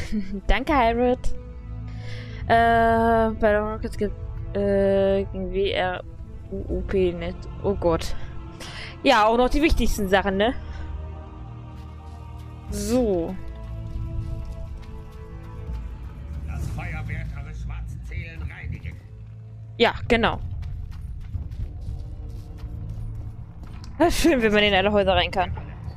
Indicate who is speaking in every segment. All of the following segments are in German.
Speaker 1: Danke, Hyrule. Bei der Rockets gibt gegen WR UOP nicht. Oh Gott. Ja, auch noch die wichtigsten Sachen, ne? So.
Speaker 2: Das Feuerwerk eure schwarzen Seelen reinigen.
Speaker 1: Ja, genau. Das ist schön, wenn man in alle Häuser rein kann.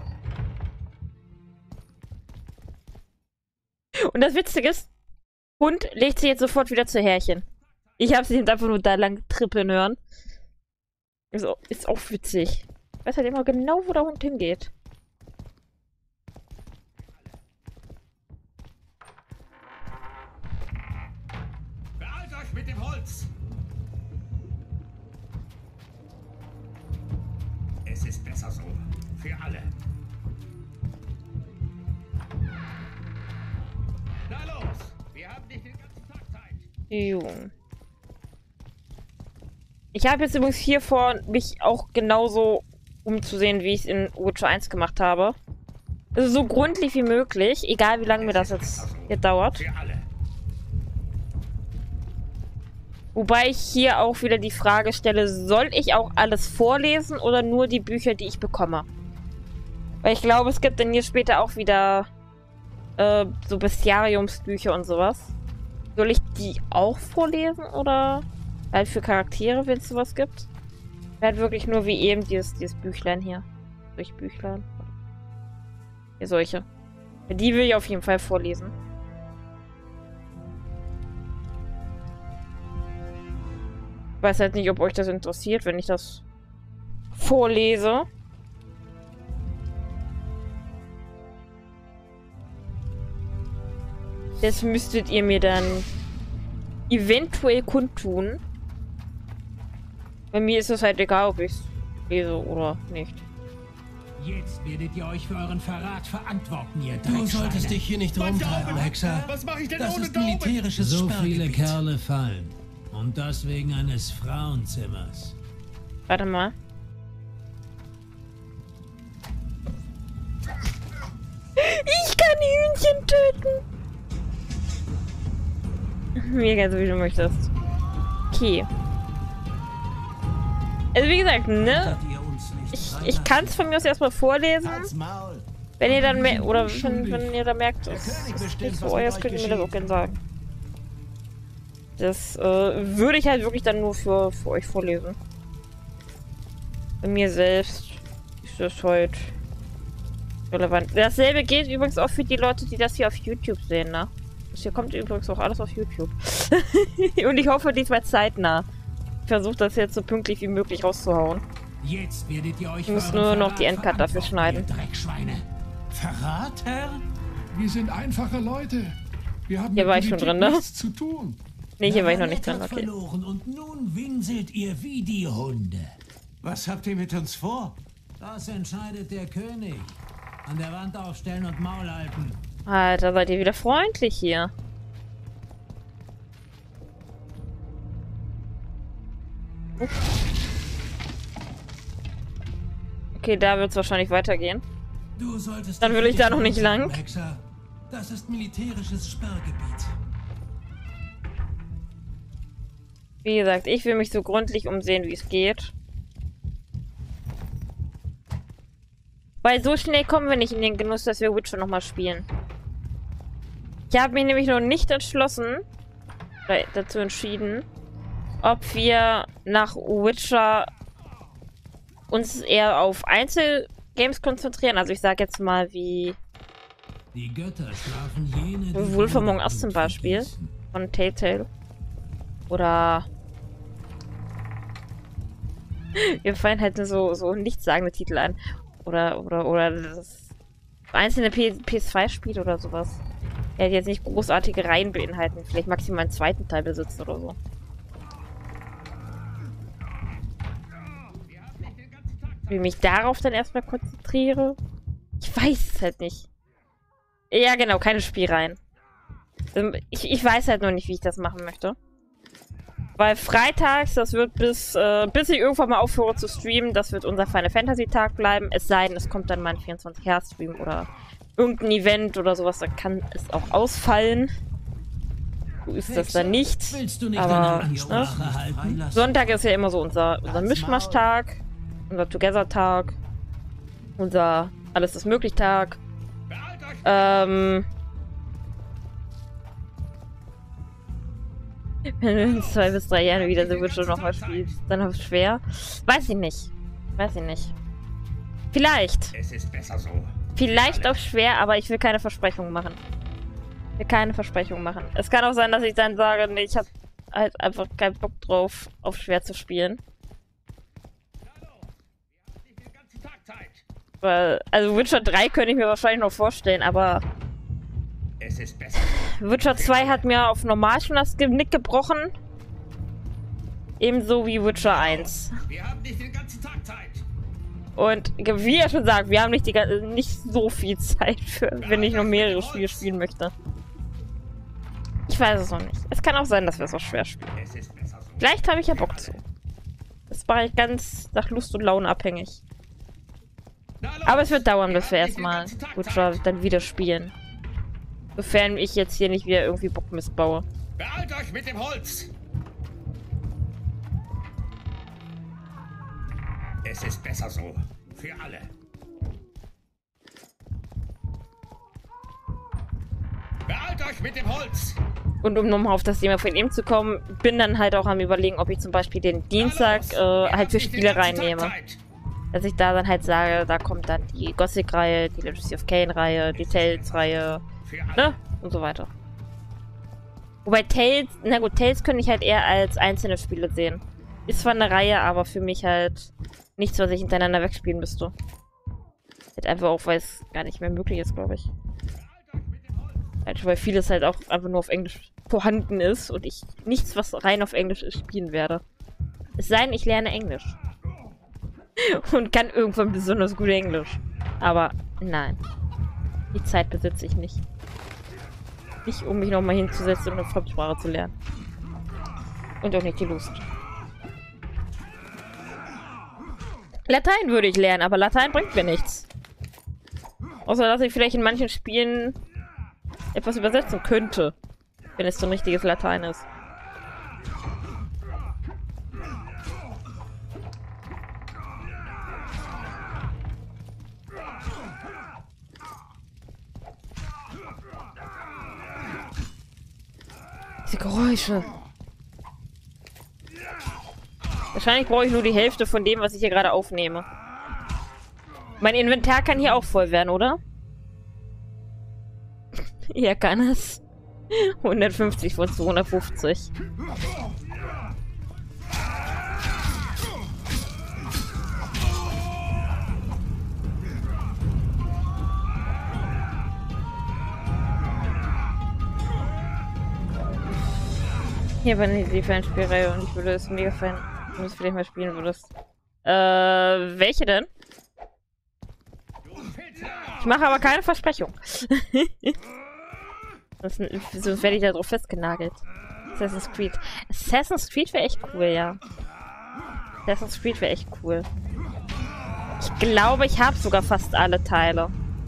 Speaker 1: Und das Witzige ist, Hund legt sich jetzt sofort wieder zu Härchen. Ich habe sie einfach nur da lang trippeln hören. Ist auch witzig. Ich weiß halt immer genau, wo der Hund hingeht.
Speaker 2: Beeilt euch mit dem Holz! Es ist besser so. Für alle. Na los! Wir haben nicht den ganzen Tag Zeit.
Speaker 1: Jo. Ich habe jetzt übrigens hier vor, mich auch genauso umzusehen, wie ich es in Witcher 1 gemacht habe. Also so gründlich wie möglich, egal wie lange mir das jetzt hier dauert.
Speaker 2: Für alle.
Speaker 1: Wobei ich hier auch wieder die Frage stelle, soll ich auch alles vorlesen oder nur die Bücher, die ich bekomme? Weil ich glaube, es gibt dann hier später auch wieder so Bestiariumsbücher und sowas. Soll ich die auch vorlesen oder halt für Charaktere, wenn es sowas gibt? Halt wirklich nur wie eben dieses Büchlein hier. Solche Büchlein. Hier solche. Die will ich auf jeden Fall vorlesen. Ich weiß halt nicht, ob euch das interessiert, wenn ich das vorlese. Das müsstet ihr mir dann eventuell kundtun. Bei mir ist es halt egal, ob ich es lese oder nicht.
Speaker 3: Jetzt werdet ihr euch für euren Verrat verantworten, ihr
Speaker 4: Du
Speaker 3: Dreckschweine.
Speaker 4: solltest dich hier nicht rumtreiben, Hexer.
Speaker 2: Was mache ich denn
Speaker 4: Das
Speaker 2: ohne
Speaker 4: ist
Speaker 2: Daumen?
Speaker 4: militärisches
Speaker 5: So viele
Speaker 4: Sperrgebiet.
Speaker 5: Kerle fallen. Und das wegen eines Frauenzimmers.
Speaker 1: Warte mal. Ich kann Hühnchen töten. Mega, so wie du möchtest. Okay. Also wie gesagt, ne? Ich kann es von mir aus erstmal vorlesen. Wenn ihr dann oder wenn ihr da merkt, das ist nicht so euer, könnt ihr mir das auch gerne sagen. Das würde ich halt wirklich dann nur für euch vorlesen. Bei mir selbst ist das halt relevant. Dasselbe gilt übrigens auch für die Leute, die das hier auf YouTube sehen, ne? Das hier kommt übrigens auch alles auf YouTube. Und ich hoffe diesmal zeitnah. Ich versuche das jetzt so pünktlich wie möglich rauszuhauen.
Speaker 3: Jetzt werdet ihr euch
Speaker 1: Ich muss nur noch die Endcut dafür schneiden.
Speaker 3: Dreckschweine.
Speaker 4: Verrat, Herr?
Speaker 6: Wir sind einfache Leute. Wir haben
Speaker 1: Hier war
Speaker 6: mit
Speaker 1: ich schon
Speaker 6: Politik
Speaker 1: drin, ne?
Speaker 6: nichts zu tun.
Speaker 1: Nee, hier war ich noch nicht
Speaker 3: Lavallette
Speaker 1: drin,
Speaker 3: hat
Speaker 1: okay.
Speaker 3: verloren und nun winselt ihr wie die Hunde.
Speaker 4: Was habt ihr mit uns vor?
Speaker 5: Das entscheidet der König. An der Wand aufstellen und Maul halten.
Speaker 1: Alter, seid ihr wieder freundlich hier. Okay, da wird es wahrscheinlich weitergehen.
Speaker 4: Du solltest
Speaker 1: Dann
Speaker 4: dich
Speaker 1: will ich
Speaker 4: hier
Speaker 1: da noch nicht
Speaker 4: rumtreiben,
Speaker 1: lang.
Speaker 4: Hexer. Das ist militärisches Sperrgebiet.
Speaker 1: Wie gesagt, ich will mich so gründlich umsehen, wie es geht. Weil so schnell kommen wir nicht in den Genuss, dass wir Witcher nochmal spielen. Ich habe mich nämlich noch nicht entschlossen, oder dazu entschieden, ob wir nach Witcher uns eher auf Einzelgames konzentrieren. Also ich sage jetzt mal wie
Speaker 5: Die Götter strafen jene, die
Speaker 1: Wolf Among Us
Speaker 5: Blut
Speaker 1: zum Beispiel
Speaker 5: vergießen.
Speaker 1: von Telltale. Oder mir fallen halt so nichtssagende Titel ein. Oder das einzelne PS2-Spiele oder sowas. Ja, die jetzt nicht großartige Reihen beinhalten. Vielleicht maximal einen zweiten Teil besitzen oder so. Wie ich mich darauf dann erstmal konzentriere. Ich weiß es halt nicht. Ja, genau, keine Spielreihen. Ich weiß halt noch nicht, wie ich das machen möchte. Weil freitags, das wird bis ich irgendwann mal aufhöre zu streamen, das wird unser Final Fantasy Tag bleiben. Es sei denn, es kommt dann mal ein 24-Hertz-Stream oder irgendein Event oder sowas, da kann es auch ausfallen. So ist das dann nicht.
Speaker 5: Willst du nicht
Speaker 1: Aber
Speaker 5: deine Ansprache halten?
Speaker 1: Sonntag ist ja immer so unser Mischmasch-Tag, unser Together-Tag, unser Alles ist möglich Tag. Wenn du in 2 bis 3 Jahren wieder so Witcher nochmal spielst, dann ist es schwer. Weiß ich nicht. Weiß ich nicht. Vielleicht.
Speaker 2: Es ist besser so.
Speaker 1: Vielleicht auch schwer, aber ich will keine Versprechungen machen. Ich will keine Versprechungen machen. Es kann auch sein, dass ich dann sage, nee, ich habe halt einfach keinen Bock drauf, auf schwer zu spielen. Weil, also Witcher 3 könnte ich mir wahrscheinlich noch vorstellen, aber
Speaker 2: Es ist besser.
Speaker 1: Witcher 2 hat mir auf normal schon das Genick gebrochen. Ebenso wie Witcher 1.
Speaker 2: Wir haben nicht den ganzen Tag Zeit.
Speaker 1: Und wie er schon sagt, wir haben nicht so viel Zeit für, wenn ich noch mehrere Spiele spielen möchte. Ich weiß es noch nicht. Es kann auch sein, dass wir es auch schwer spielen.
Speaker 2: Es ist besser so.
Speaker 1: Vielleicht habe ich ja Bock zu. Das mache ich ganz nach Lust und Laune abhängig.
Speaker 2: Na los,
Speaker 1: Aber es wird dauern, bis wir
Speaker 2: haben nicht den
Speaker 1: erstmal
Speaker 2: ganzen Tag
Speaker 1: Witcher
Speaker 2: Zeit.
Speaker 1: dann wieder spielen. Sofern ich jetzt hier nicht wieder irgendwie Bock missbaue.
Speaker 2: Beeilt euch mit dem Holz. Es ist besser so. Für alle. Beeilt euch mit dem Holz.
Speaker 1: Und um nochmal auf das Thema von ihm zu kommen, bin dann halt auch am Überlegen, ob ich zum Beispiel den Dienstag halt für Spiele reinnehme. Dass ich da dann halt sage, da kommt dann die Gothic-Reihe, die Legacy of Kain-Reihe, die Tales-Reihe,
Speaker 2: Für alle.
Speaker 1: ne? Und so weiter. Wobei Tales, na gut, Tales könnte ich halt eher als einzelne Spiele sehen. Ist zwar eine Reihe, aber für mich halt nichts, was ich hintereinander wegspielen müsste. Halt einfach auch, weil es gar nicht mehr möglich ist, glaube ich. Halt, weil vieles halt auch einfach nur auf Englisch vorhanden ist und ich nichts, was rein auf Englisch ist, spielen werde. Es sei denn, ich lerne Englisch. Und kann irgendwann besonders gut Englisch. Aber nein. Die Zeit besitze ich nicht. Nicht, um mich nochmal hinzusetzen und eine Fremdsprache zu lernen. Und auch nicht die Lust. Latein würde ich lernen, aber Latein bringt mir nichts. Außer, dass ich vielleicht in manchen Spielen etwas übersetzen könnte. Wenn es so ein richtiges Latein ist. Diese Geräusche. Wahrscheinlich brauche ich nur die Hälfte von dem, was ich hier gerade aufnehme. Mein Inventar kann hier auch voll werden, oder? Ja, kann es. 150 von 250. Hier war die Fanspielreihe und ich würde es mega feiern, wenn du es vielleicht mal spielen würdest. Welche denn? Ich mache aber keine Versprechung. Sonst werde ich da drauf festgenagelt. Assassin's Creed. Assassin's Creed wäre echt cool, ja. Assassin's Creed wäre echt cool. Ich glaube, ich habe sogar fast alle Teile.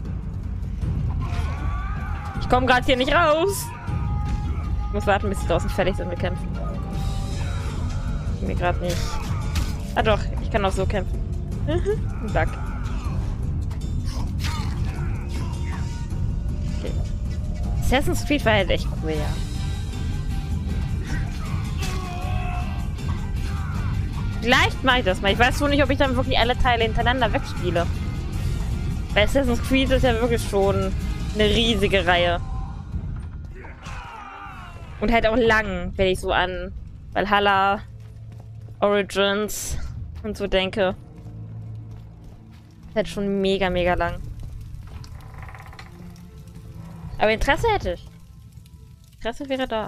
Speaker 1: Ich komme gerade hier nicht raus. Ich muss warten, bis die draußen fertig sind mit Kämpfen. Ich bin mir gerade nicht... Ah doch, ich kann auch so kämpfen. Ein Bug. Okay. Assassin's Creed war halt echt cool, ja. Vielleicht mache ich das mal. Ich weiß nur nicht, ob ich dann wirklich alle Teile hintereinander wegspiele. Weil Assassin's Creed ist ja wirklich schon eine riesige Reihe. Und halt auch lang, wenn ich so an Valhalla, Origins und so denke. Ist halt schon mega, mega lang. Aber Interesse hätte ich. Interesse wäre da.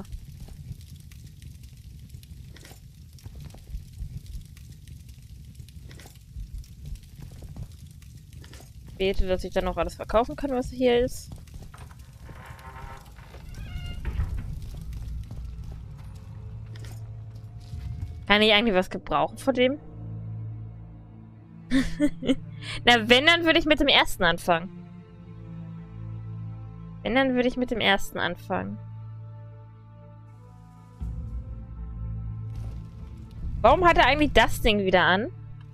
Speaker 1: Ich bete, dass ich dann noch alles verkaufen kann, was hier ist. Kann ich eigentlich was gebrauchen von dem? Na, wenn, dann würde ich mit dem ersten anfangen. Wenn, dann würde ich mit dem ersten anfangen. Warum hat er eigentlich das Ding wieder an?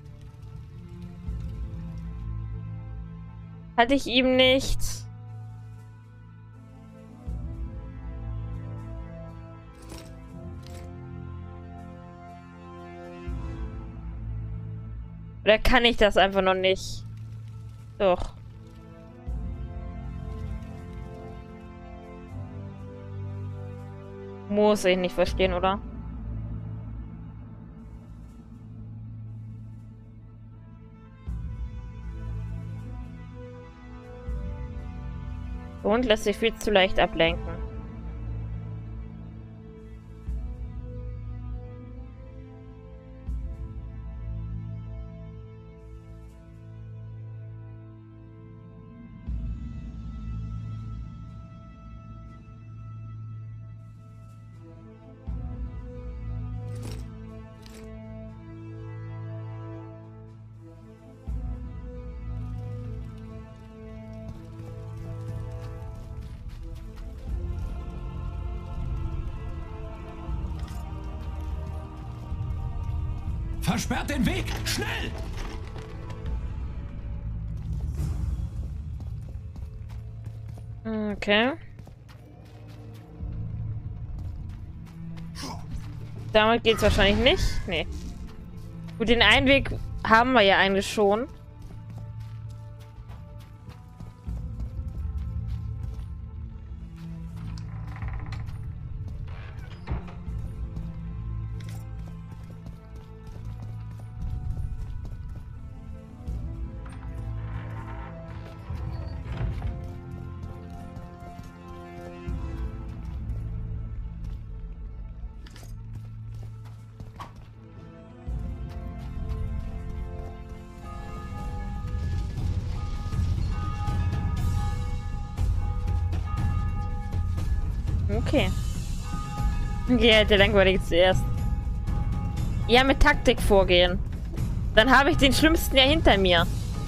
Speaker 1: Hatte ich ihm nicht... Oder kann ich das einfach noch nicht? Doch. Muss ich nicht verstehen, oder? Der Hund lässt sich viel zu leicht ablenken.
Speaker 4: Versperrt den Weg! Schnell!
Speaker 1: Okay. Damit geht's wahrscheinlich nicht. Nee. Gut, den einen Weg haben wir ja eigentlich schon. Okay. Okay, der langweilige zuerst. Ja, mit Taktik vorgehen. Dann habe ich den Schlimmsten ja hinter mir.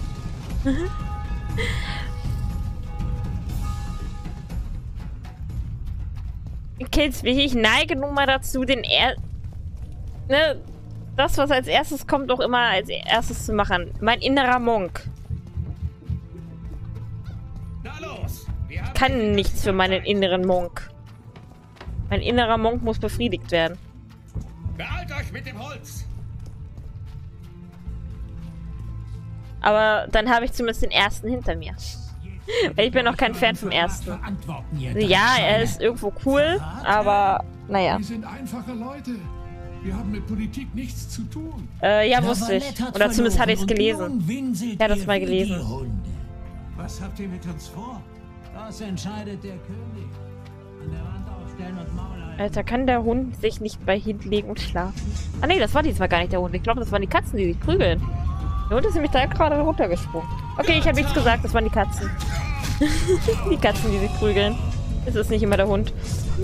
Speaker 1: Kills wie ich neige nun mal dazu, ne, das, was als erstes kommt, auch immer als erstes zu machen. Mein innerer Monk.
Speaker 2: Na los!
Speaker 1: Kann nichts für meinen inneren Monk. Mein innerer Monk muss befriedigt werden.
Speaker 2: Beeilt euch mit dem Holz!
Speaker 1: Aber dann habe ich zumindest den ersten hinter mir. Weil ich bin noch kein Fan vom ersten. Ja, er ist irgendwo cool, aber naja.
Speaker 6: Wir sind einfache Leute. Wir haben mit Politik nichts zu tun.
Speaker 1: Ja, wusste ich. Oder zumindest hatte ich es gelesen. Ich hatte es mal gelesen.
Speaker 4: Was habt ihr mit uns vor?
Speaker 5: Das entscheidet der König. An der Wand aufstellen und Maul halten.
Speaker 1: Alter, kann der Hund sich nicht bei hinlegen und schlafen? Ah nee, das war diesmal gar nicht der Hund. Ich glaube, das waren die Katzen, die sich prügeln. Der Hund ist nämlich da gerade runtergesprungen. Okay, ich habe nichts gesagt, das waren die Katzen. Die Katzen, die sich prügeln. Es ist nicht immer der Hund.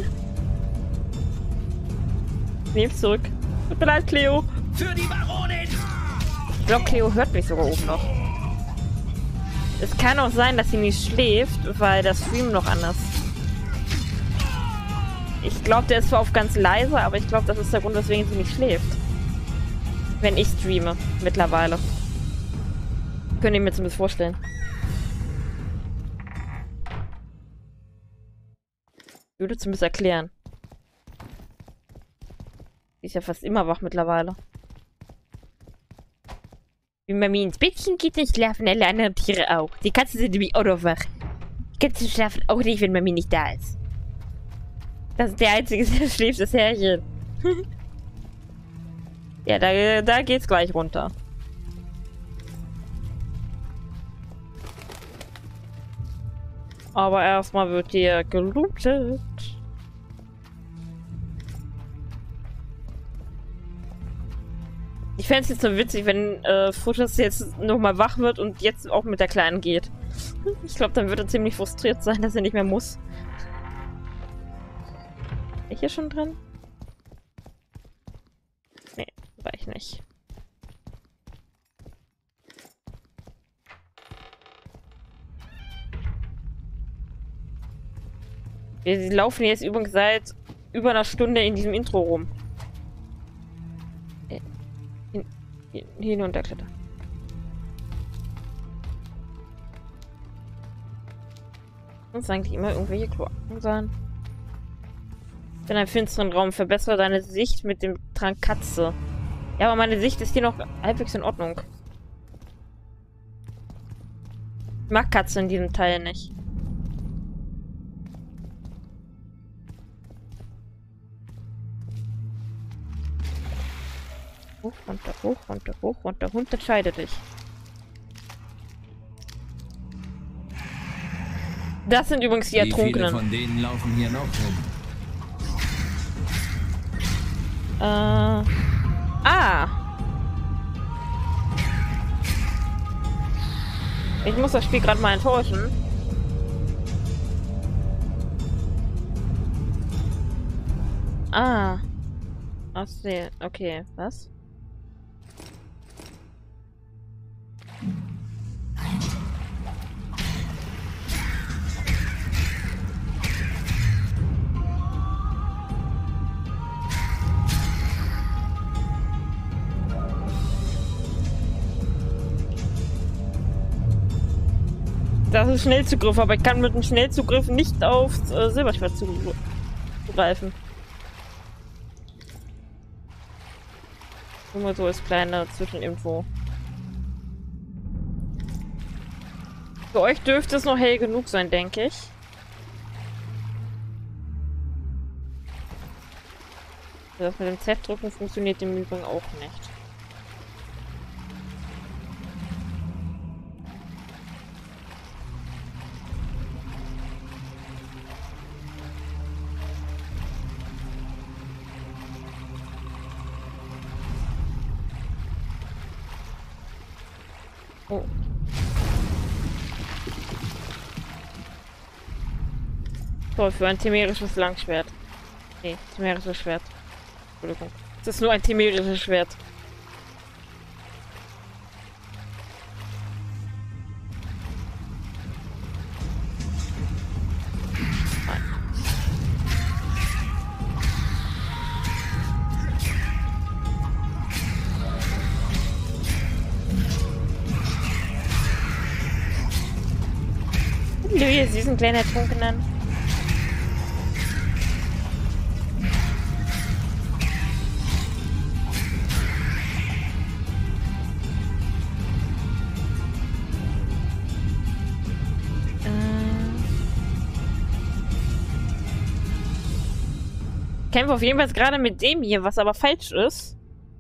Speaker 1: Ich nehm's zurück. Tut mir leid, Cleo.
Speaker 2: Für die Baronin!
Speaker 1: Ich glaube, Cleo hört mich sogar oben noch. Es kann auch sein, dass sie nicht schläft, weil der Stream noch anders. Ich glaube, der ist zwar auf ganz leise, aber ich glaube, das ist der Grund, weswegen sie nicht schläft. Wenn ich streame, mittlerweile. Könnt ihr mir zumindest vorstellen. Ich würde zumindest erklären. Sie ist ja fast immer wach mittlerweile. Wenn Mami ins Bettchen geht, dann schlafen alle anderen Tiere auch. Die Katzen sind nämlich auch noch wach. Die Katzen schlafen auch nicht, wenn Mami nicht da ist. Das ist der Einzige, der schläft, das Herrchen. Ja, da geht's gleich runter. Aber erstmal wird hier gelootet. Ich fände es jetzt so witzig, wenn Fuschers jetzt nochmal wach wird und jetzt auch mit der Kleinen geht. Ich glaube, dann wird er ziemlich frustriert sein, dass er nicht mehr muss. War ich hier schon drin? Nee, war ich nicht. Wir laufen jetzt übrigens seit über einer Stunde in diesem Intro rum. Hinunterklettern. Uns eigentlich immer irgendwelche Kloaken sein. In einem finsteren Raum. Verbessere deine Sicht mit dem Trank Katze. Ja, aber meine Sicht ist hier noch halbwegs in Ordnung. Ich mag Katze in diesem Teil nicht. Hoch, runter, hoch, runter, hoch, runter. Hund, entscheide dich. Das sind übrigens die Ertrunkenen.
Speaker 7: Wie viele von denen laufen hier noch rum?
Speaker 1: Ich muss das Spiel gerade mal enttäuschen. Ach, sehe. Okay, was? Das ist Schnellzugriff, aber ich kann mit dem Schnellzugriff nicht aufs Silberschwert zugreifen. Nur mal so als kleine Zwischeninfo. Für euch dürfte es noch hell genug sein, denke ich. Das mit dem Z-Drücken funktioniert im Übrigen auch nicht. Oh. Toll, für ein temerisches Langschwert. Nee, temerisches Schwert. Entschuldigung. Es ist nur ein temerisches Schwert. Ihr süßen kleinen Ertrunkenen. Ich kämpfe auf jeden Fall gerade mit dem hier, was aber falsch ist.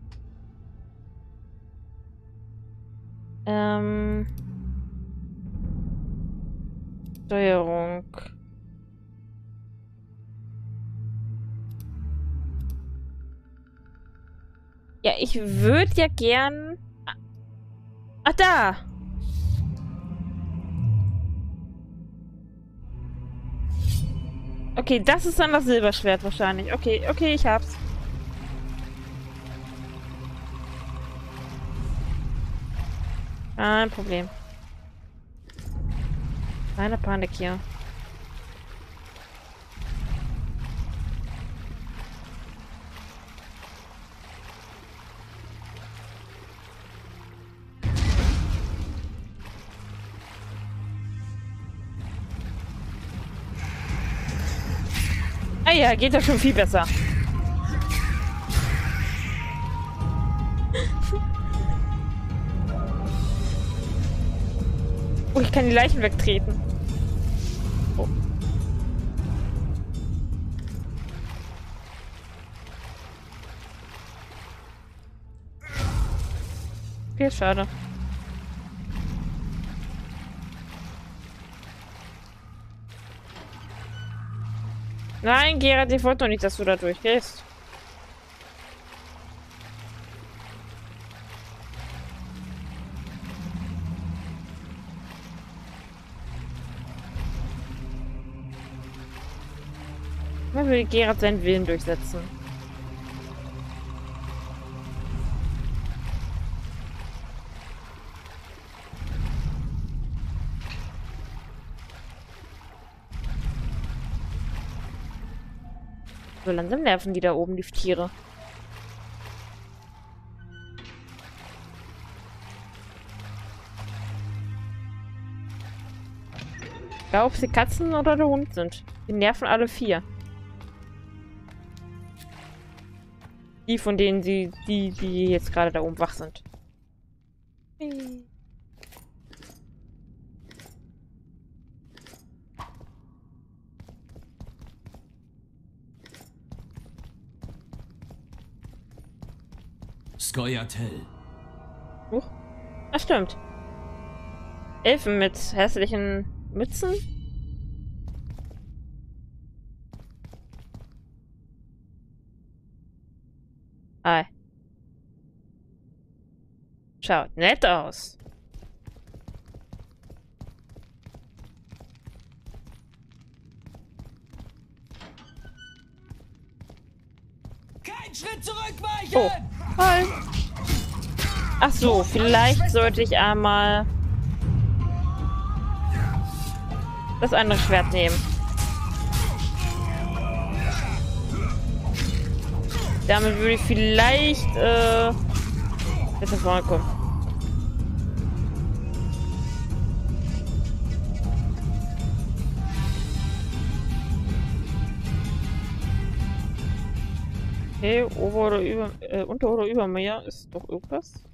Speaker 1: Steuerung. Ja, ich würde ja gern... Ach, da! Okay, das ist dann das Silberschwert wahrscheinlich. Okay, okay, ich hab's. Kein Problem. Keine Panik hier. Ah ja, geht ja schon viel besser. Oh, ich kann die Leichen wegtreten. Oh. Okay, schade. Nein, Gerard, ich wollte doch nicht, dass du da durchgehst. Man will Gerard seinen Willen durchsetzen. So langsam nerven die da oben, die Tiere. Egal, ob sie Katzen oder der Hund sind. Die nerven alle 4. Die, von denen die jetzt gerade da oben wach sind.
Speaker 7: Scoia'tael.
Speaker 1: Das stimmt. Elfen mit hässlichen Mützen? Hi. Schaut nett aus.
Speaker 5: Kein Schritt zurückweichen!
Speaker 1: Oh. Hi. Ach so, vielleicht sollte ich einmal das andere Schwert nehmen. Damit würde ich vielleicht jetzt nach vorne kommen. Okay, Ober- oder Über, Unter- oder Übermeer ist doch irgendwas.